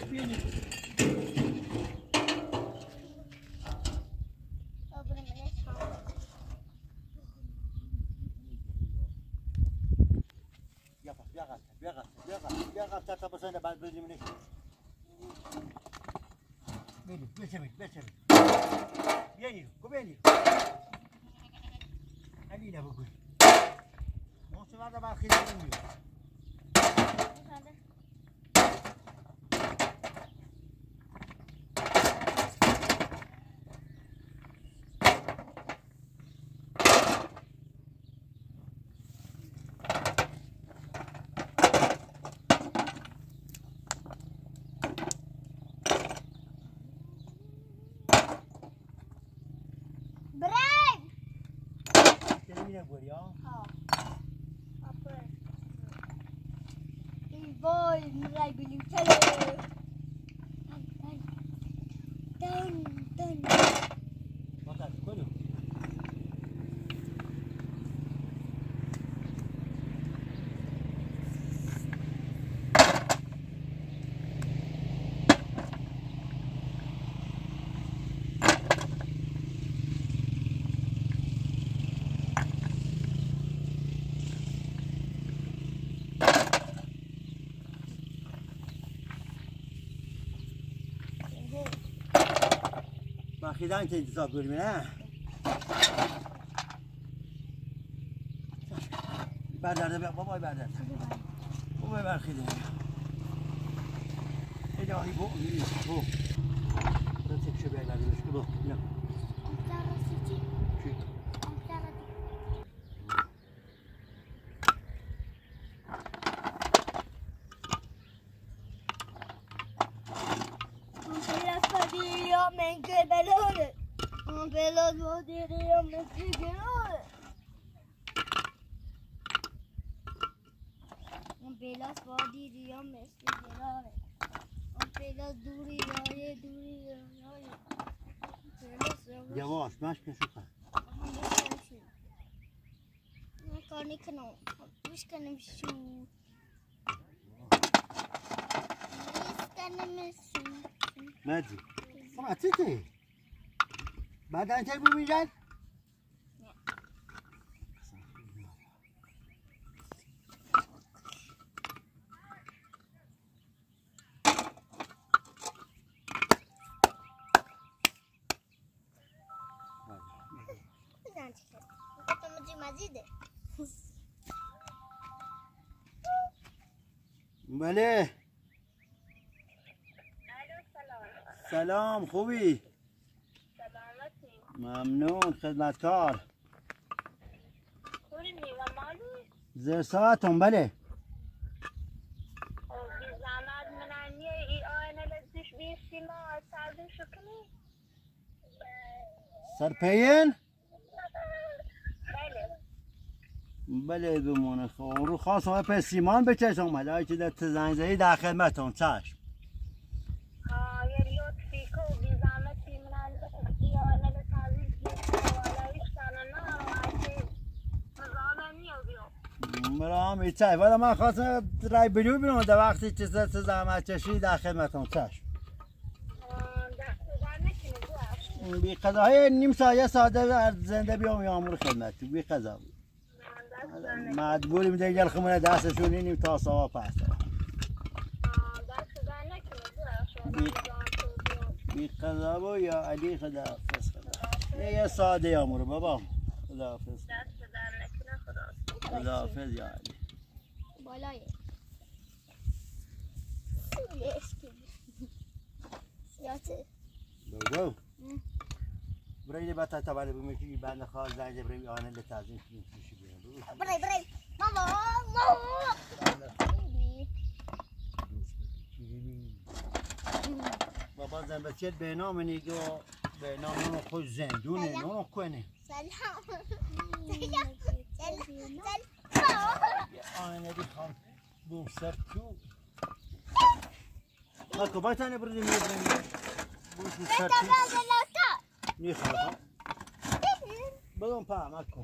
بيني بیا تا بسنده بعد بزنیم منش بيني بيشمي بيني كوبيني علينا بقول ما سمعت بعد خير مني Voi mulai beli cale. Dan. Makan, kono. خیدان که انتصاب کنیم نه بردارده بابای بردارده بابای برخیده الهی بو برای تکشه بیایی بردارش که بو نه Pelos poderiam me seguir. Pelas poderiam me seguir. Pelas duriye. Yavaş, maş keşuka. Kani kano, wish kanim shu. Wish kanim shu. Madi. ما تيجي بعد أنت تبي ميلاد بله سلام خوبی؟ سلامتی ممنون خدمتکار خوری میوه مالی؟ زیر ساعتون بله بی زحمت منانیه ای آینه لزیش بیستی ما سردی شکنی؟ سرپین؟ بله بله بمونه خب رو خواست های پس سیمان بچش اومده هایی که در تزنگزهی در خدمتون چشم یه لطفی که بی زحمتی منانیه ای آینه لزیش بیستی والایش تنانا وقتی مزاله نیو بیو مرام ایچه ولی من خواستم رای بلیو بینم در وقتی که زحمت چشی در خدمتون چشم بی قضا های نیم سایه ساده زنده بیام یامور خدمتی بی قضا مجبوریم دیگر خمونه دستشون اینیم تا سوا پس بی قضا با یا علی خدا حافظ خدا یه ساده یامور بابا خدا حافظ خدا حافظ یا علی بالای سیاته بگو برای بعد تا بعد بمیشی بعد خواهد زنگ برای آنه لطازین میشی بیرون برای ماما بابا زن بچه به نام نیگو به نام اونو خوش زندونه اونو کنه سلام آنه دیخوام بوم سر تو نکو باید تانه برده میبریم بوم سر تو نیخواه بدون پا مکو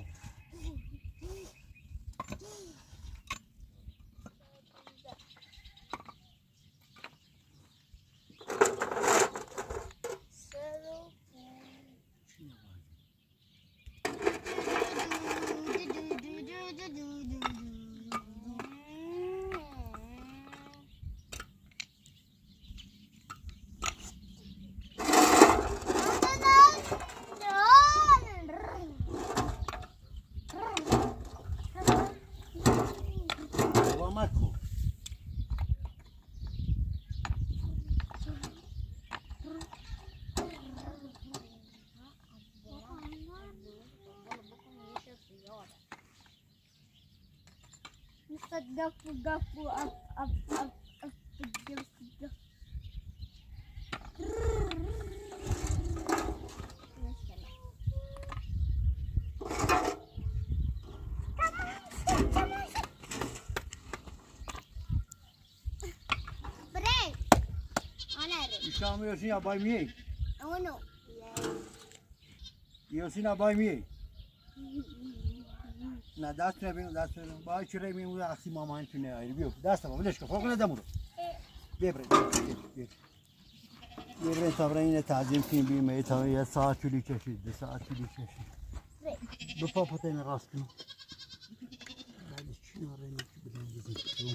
قف أب شام یوسینا بای می أونو یوسینا بای می نه دست نبینم دست نبینم بای چرا میمون اختی ماما اینتونه آیری بیو دست ما ولش کن فوق ندمون ببر ببر تا این تعظیم کنیم بیم تا یه ساعت طولی کشید 2 ساعت طولی کشید دو پا پتای نقاس کنیم بعدش چی ناره که بدن بزنیم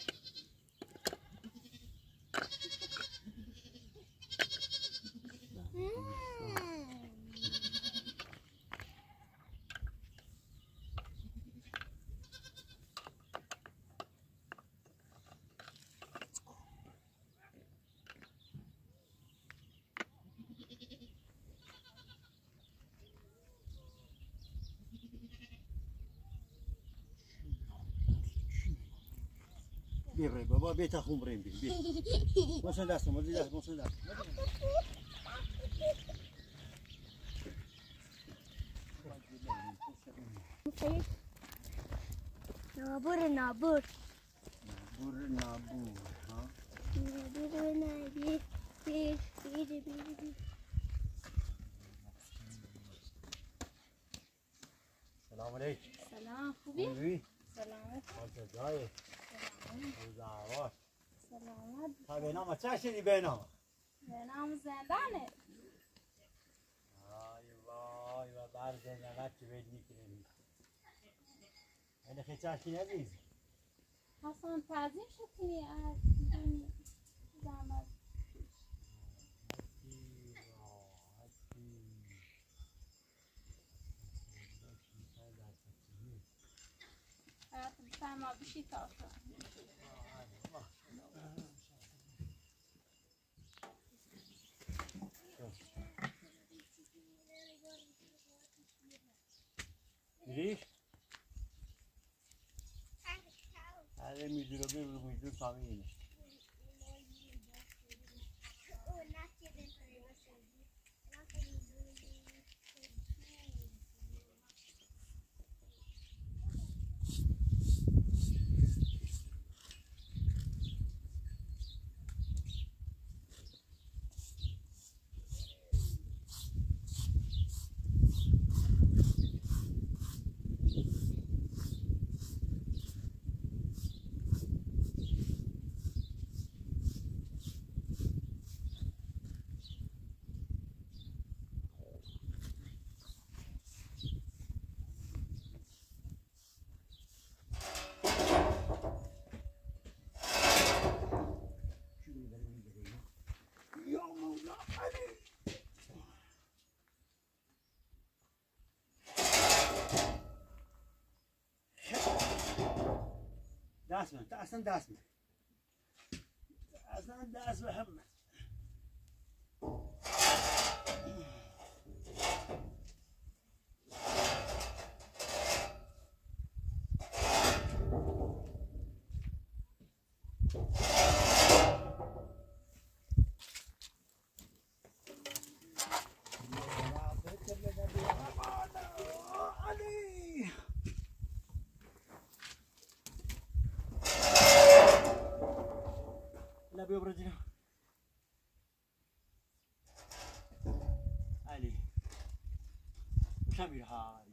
بیا بابا بیت خون بریم بیا مثلا دست مثلا دست نابور ها نابور سلام علیکم سلام خوبی؟ سلامت حالت جایی؟ سلامت سلامت تا بینام چه شدی بینام؟ بینام زندانه وای و بر زندانت چه بید میکنی اینه خیلی چشکی ندید حسن تعظیم شدی از زحمت ما بشی تاشو میریش؟ هره میدور تامینه دست من اصلا دست من اصلا دست به همه بیا برو جلو علی شبیه ها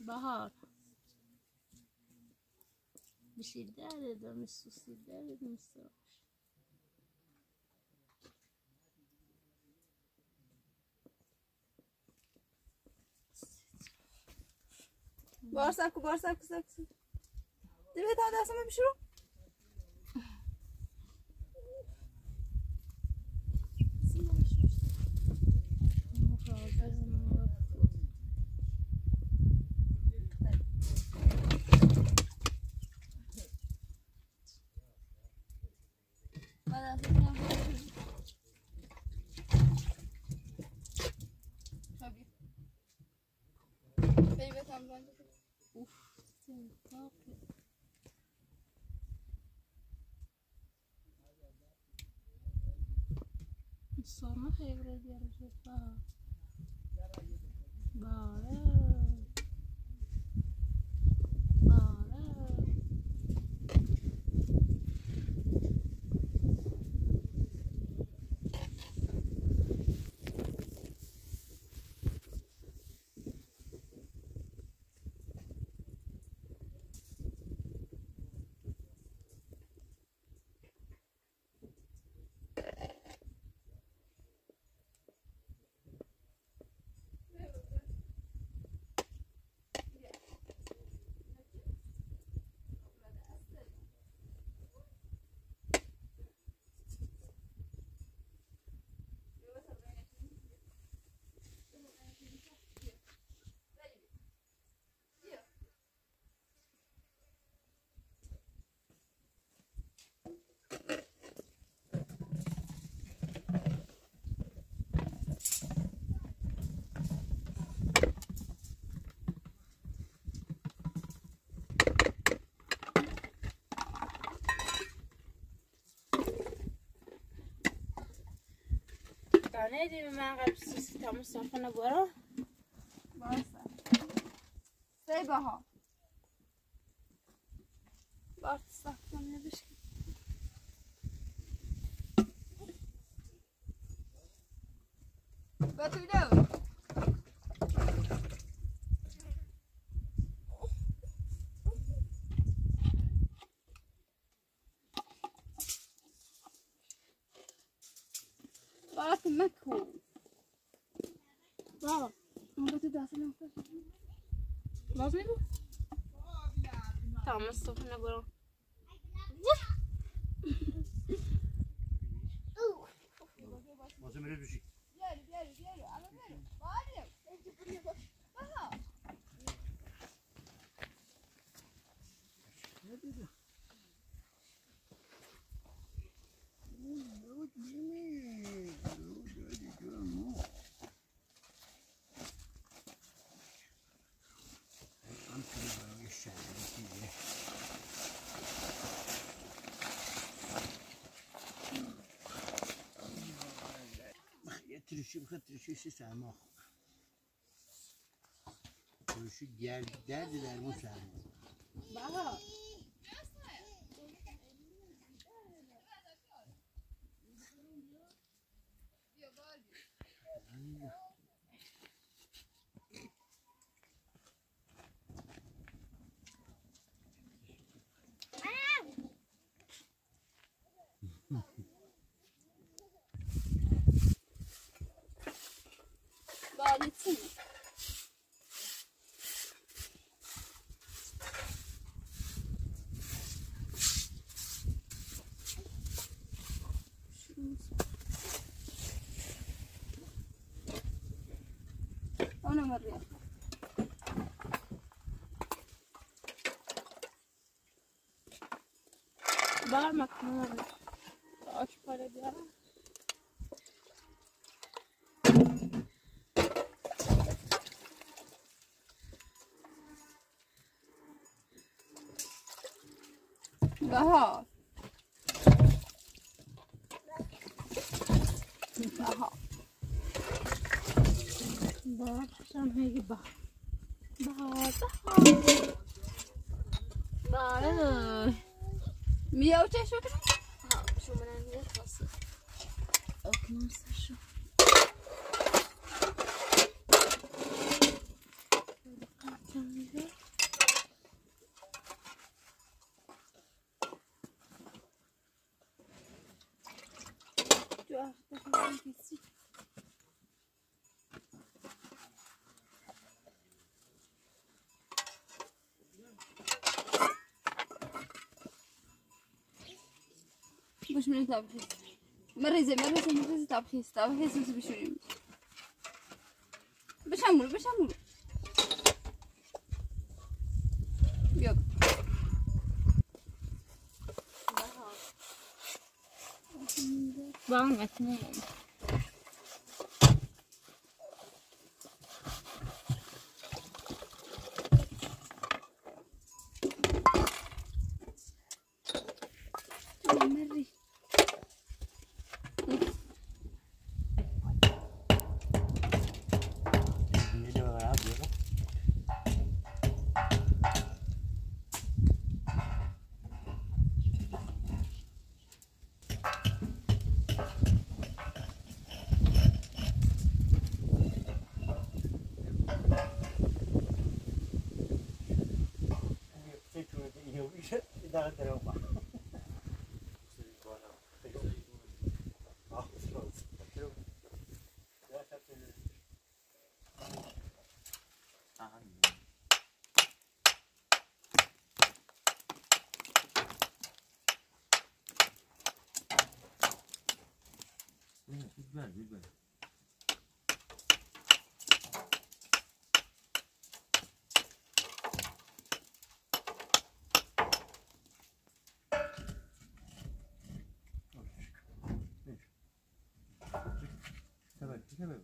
بهار بشدة ده مش شدة مش بارساكو تبي هذا اسمه بشرو الصورة خير يا رجل بارا نادي ما قبل ستة مصطفى نبورة بارسا سيبها بارسا كم نبش بتودو بارك مكهو بابا ما تدعس نفسك لازم يبقى تمام مصطفى نبورة Nasıl böyle bir şey? Ne dedi? Getirişi getirişi sema. Şu gel derdiler bu sen. بابا بابا تسمع أنا مريت بار مكمل آش پاره بیارم بهار بهار بار عشان هيجي بار بار بار مية وتسعة شو كده؟ شو من عندي خلاص اوكي نفس شو شو أخذت كيسي باش من تابخيس مريزة تابخيس بس بشوري باش عملو يلا بعمل اثنين مري بالبال تمام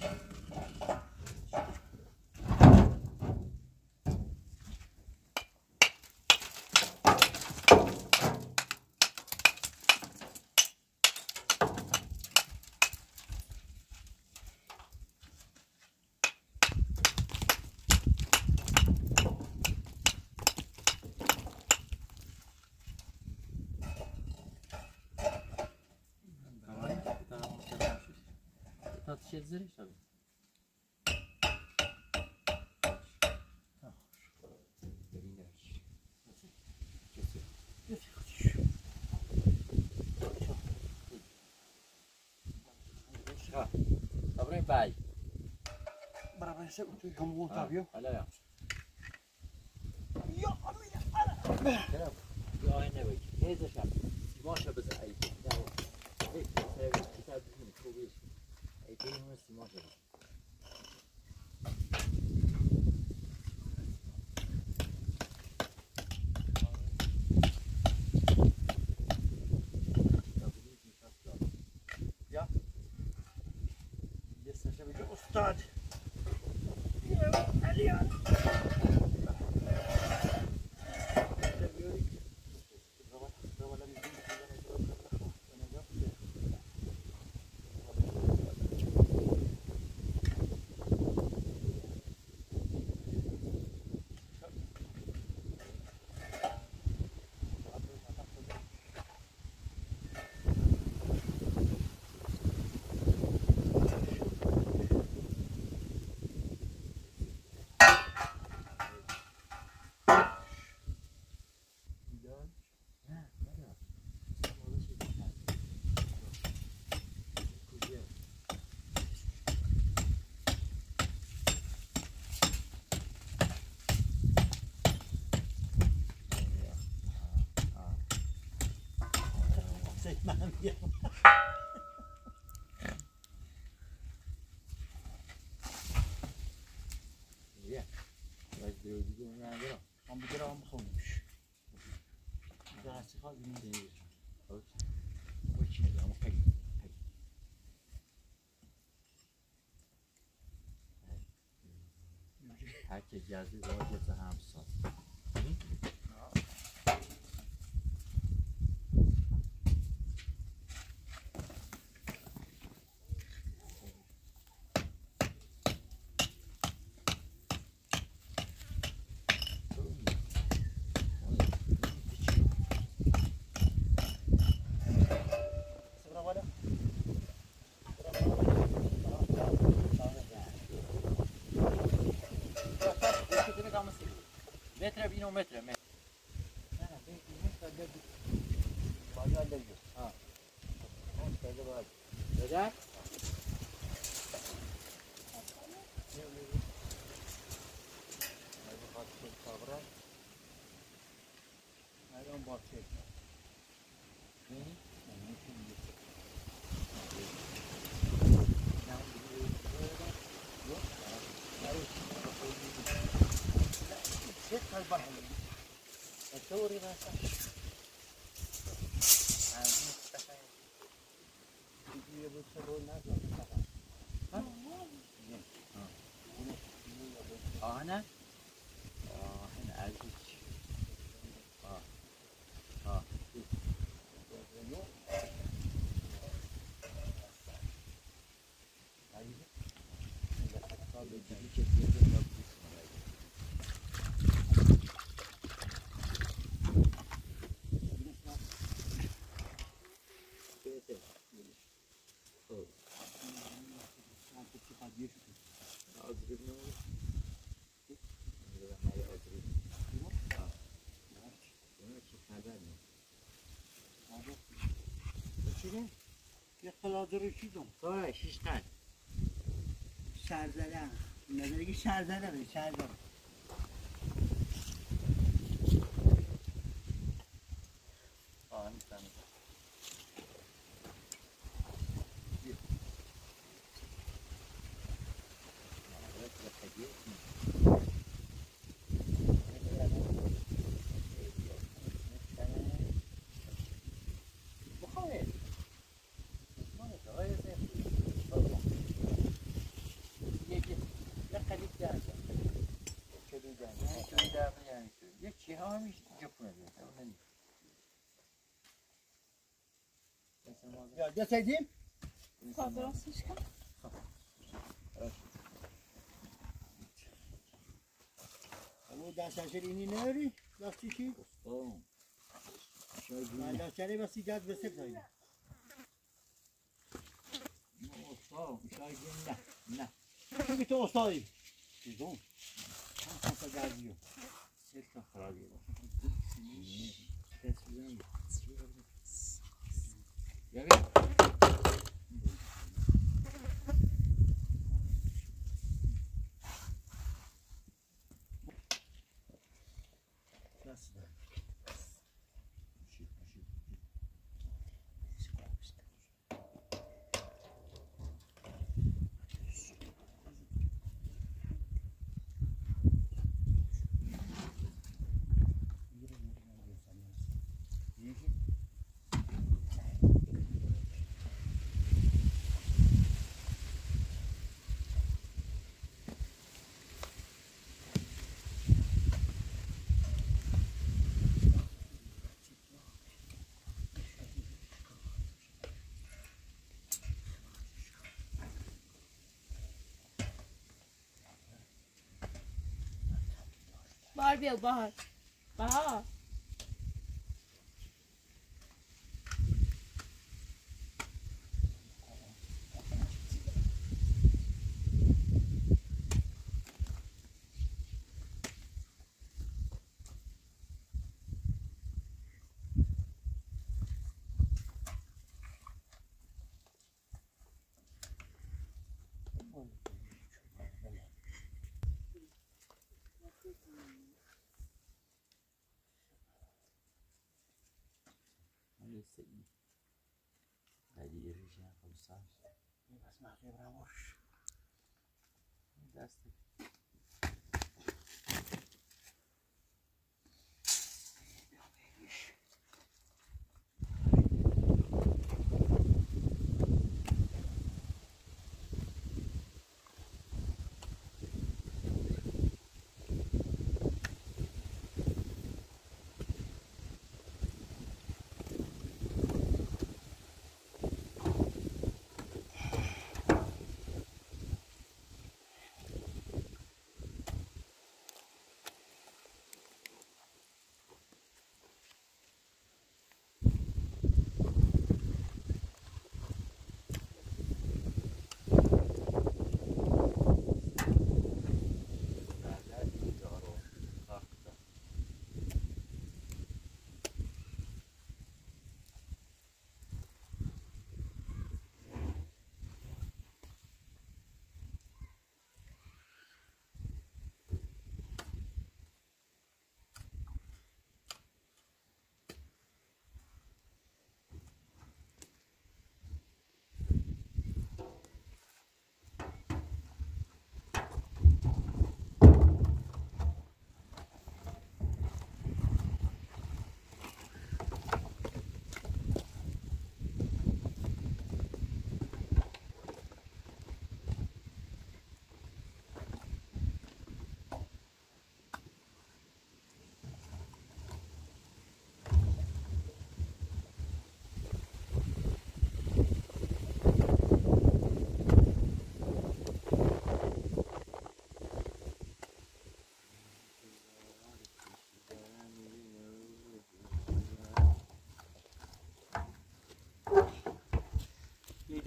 شيء زري شباب طبعا باي برا نسوي كم طابيو هلا يا كلام يا هنا بيجي هذا شاب ماشى بس اي هيك كتاب من كوبيس اي تاني ماشي ماشى يا لسه شباب استاذ هم بدرهم خونش دراسي خالص من دي وش هذا مقيم حكي جازي واجهة هم صار متر بينه متر انا بيتي متر قد باجي على اه هون كذا باجي بدأ؟ الان با چه الثوري ما صح هنا هنا عايز یه قلادر چیزم طالع شیشتن شر زدن نظری شر زدن شر زدن Ya deseydim? Fotoğrafsız kal. Bu dersler ini ne öyle? Lastik? Tamam. Lastikleri basi gaz besek zayıf. Tamam. Şarjın ne? Bir de ostayım. Güzel. Tam kasa gazıyor. Seksen kararıyor. Ya gel. Nasıl? Bahar bia, Bahar. Bahar. هذه الرجال خمسة بس ما خير راوش. دستك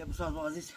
يا ابو صاحب عزيز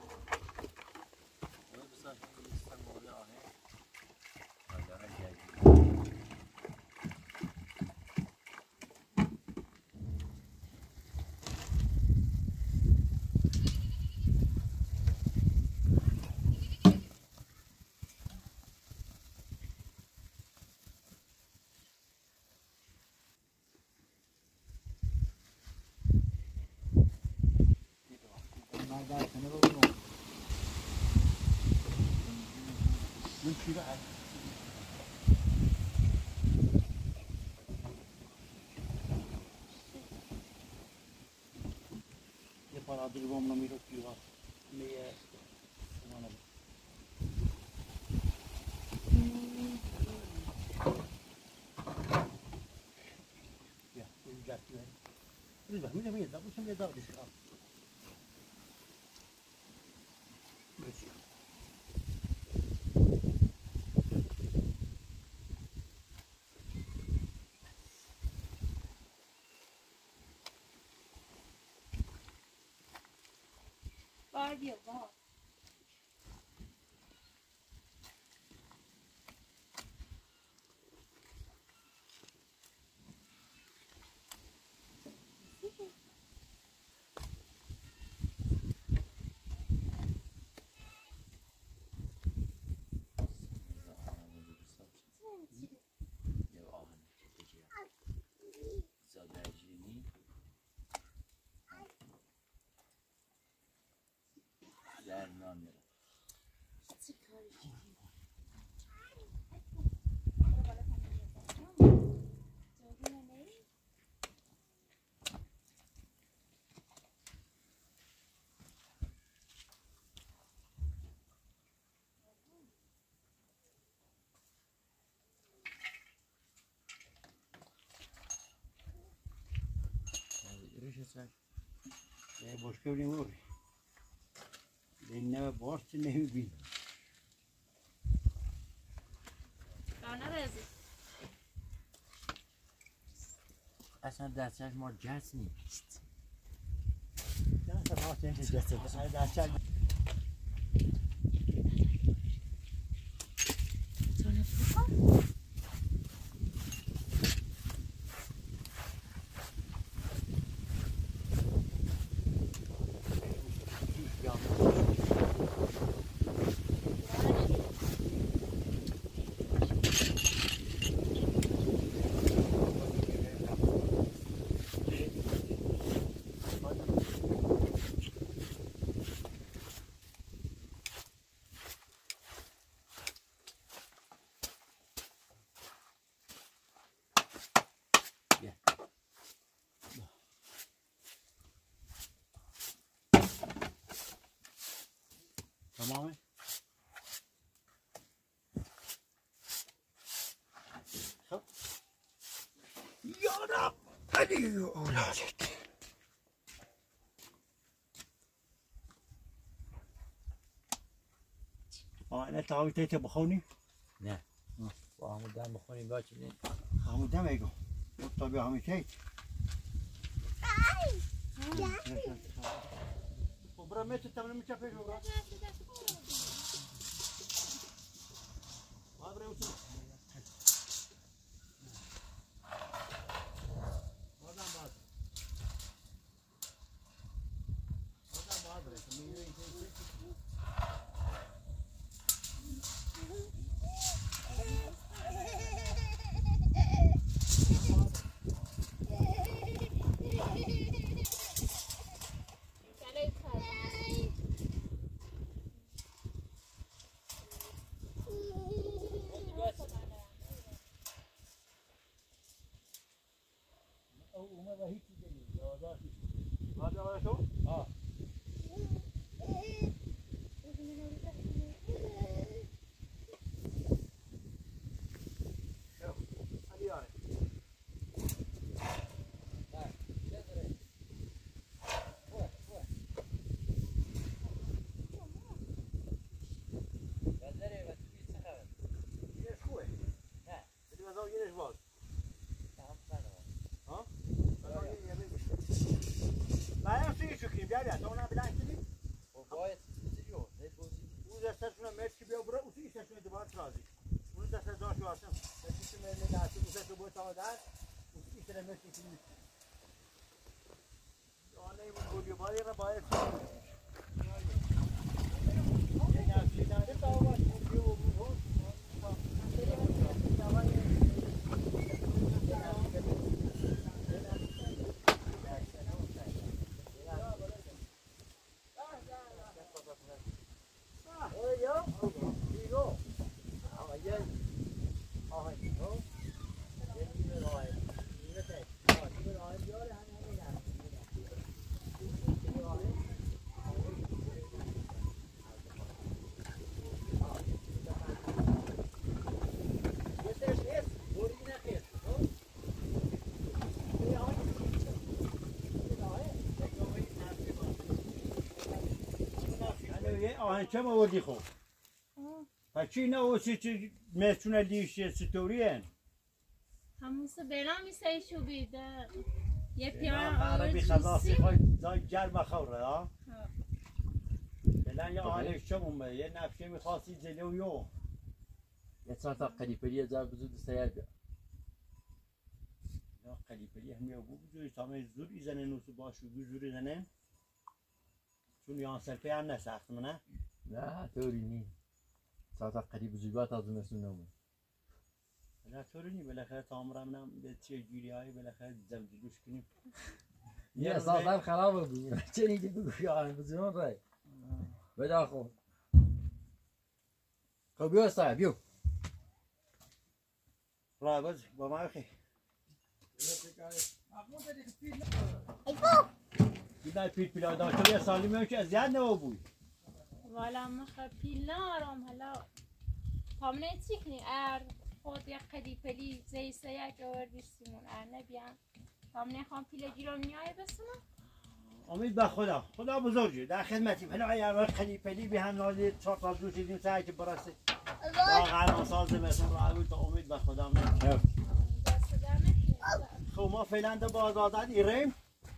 نمشي بقى ये परादुर को हमने मीरो किया में ये माना या कोई जाती है इस बार मुझे ये दाबू समझे दाबू दिखा Barbie var. ये मुश्किल नहीं हो रही इनमें बहुत से नहीं भी اصلا دستش ما جس نیست نه راست اینکه جسته دستش تمامه خب یا رب علی اولادت انا تعاوي تيتا بخوني نه با همون دم بخونیم با چی نه همون دم ایگو طبیعی همون تیت برا متر تمام میشه پیش برا ما برای اون Biar ya, tahu nak bilang sini. آهنچه ما وردی خوب پچی نه اوسی چی مرچونه لیشه ستوریه هموسه بلا میسه شو بیده یه پیان عربی خلاصی خواهی زای جرم خوره ها بلن یه آهنچه مونده یه نفشه میخواستی جلو یو یه ساعت قریبی از بزود سیار بیا نه قلیپلی هم یا بزوری تامه زور ایزنه نوسو باشو زور ایزنه چون یان سرپه هم نسخت منه نه طوری نی ساعت قریب زیبات از نسون نمون نه طوری نی بالاخره تامرم نم به چه جوری هایی بالاخره زمجلوش کنیم یه ساعت خراب بود چه نیدی بگو یا آن بزرون رای بدا خود خب بیو استای بیو رای باز با ما بخی بیدای پیل پیل داشته یه سالی میشه از یاد نو بود والا مخ پیل نارم حالا تامنه چی کنی خود یک قریبی زی سیک آوردی سیمون نبیان تامنه خواهم پیل جیرو میای بسنم امید به خدا بزرگی در خدمتیم حالا اگر قلیپلی به هم نازی 4 تا دوش دیدیم سعی که برسه واقعا ساز مثلا راه بود امید به خدا دست در نکنی خب ما فعلا در بازادن ایریم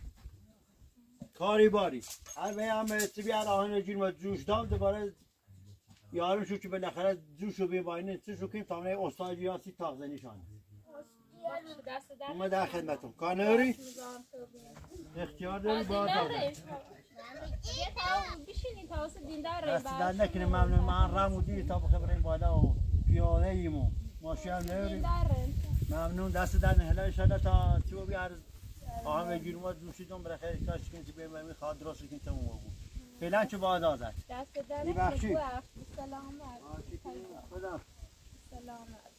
کاری باری هر بیام بیار آهن جون و جوش دام دوباره یارم شو که بالاخره جوشو بیاینه چه شو کنیم تا نه استاد یاسی تاغزنیشان دست در ما در خدمتم کانوری اختیار داری با یه تاو بشینی تاوس دیندار دست در نکنه ممنون من رمودی تا بخبریم بالا و پیاده ایمو ماشین نوری ممنون دست در نهلا انشالله تا چو بیار آهم گیرم جوشیدم برای کاش کنی بیام میخواد درست کنی تموم بود فعلا چه باز آزد دست در ببخشید سلامت خدا سلامت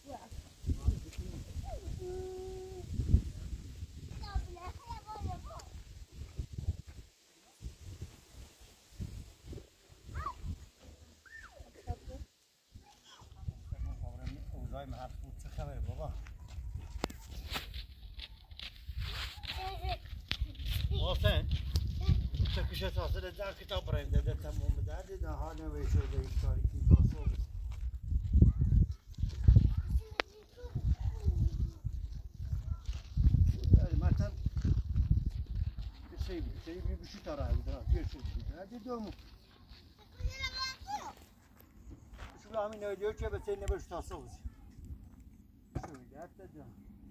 اوضاع محفوظ چه خبره بابا حسین چه کشه تاثیر در کتاب برایم داده تمام داده ده ها نوشته ده این کاری که تاثیر مثلا سیبی بشی تا راه بود دیگه چه بود دومو شو همین نویدیو که به سین نبرش تاثیر بود شو میگه دادم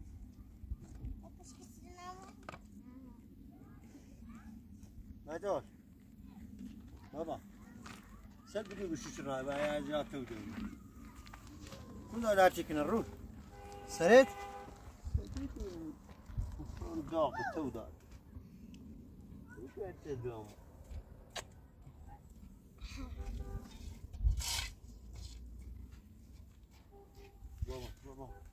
مدار بابا سر بدي وشش الرابع يا جات تودي كنا لا تكن الروح سريت داق تودا وش انت دوم بابا